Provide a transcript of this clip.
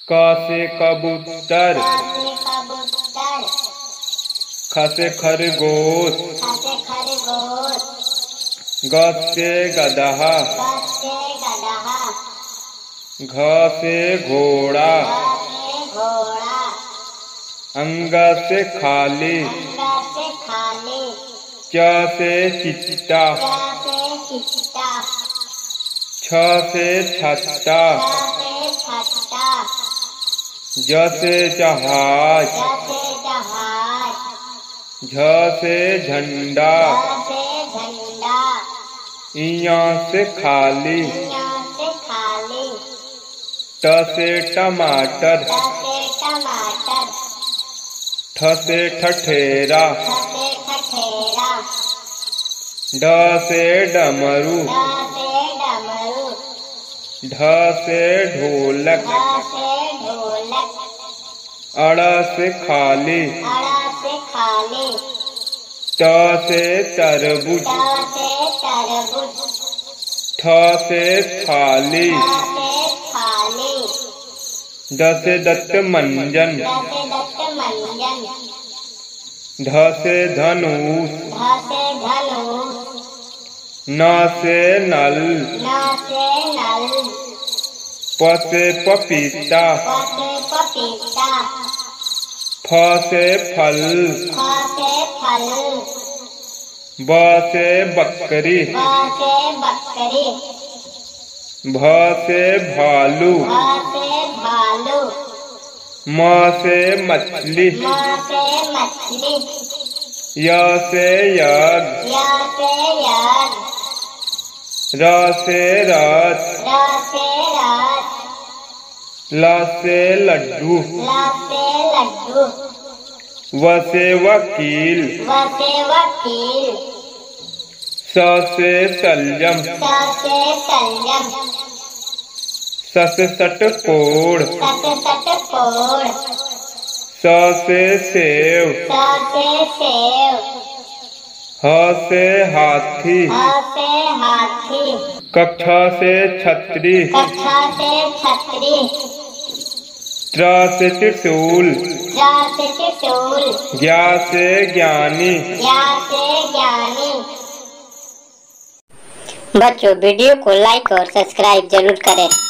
क से कबूतर, ख से खरगोश, ग से गदहा, घ से घोड़ा, अंग से खाली, च से चिट्टा, छ से छत्ता, ज से जहाज, झ से झंडा, इया से खाली, ट से टमाटर, ठ से ठठेरा, ड से डमरू, ढ से ढोलक, अड़ से खाली, त से तरबूज, थ से थाली, द से दत्त मंजन, ध से धनुष, न से नल, प से पपीता, फ से फल, ब से बकरी, भ से भालू, म से मछली, य से यज्ञ, र से रथ, ल से लड्डू, व से वकील, स से सलजम, स से षटकोण, स से सेव, ह से हाथी, ख से छतरी, त्र से त्रिशूल, ज्ञा से ज्ञानी। बच्चों वीडियो को लाइक और सब्सक्राइब जरूर करें।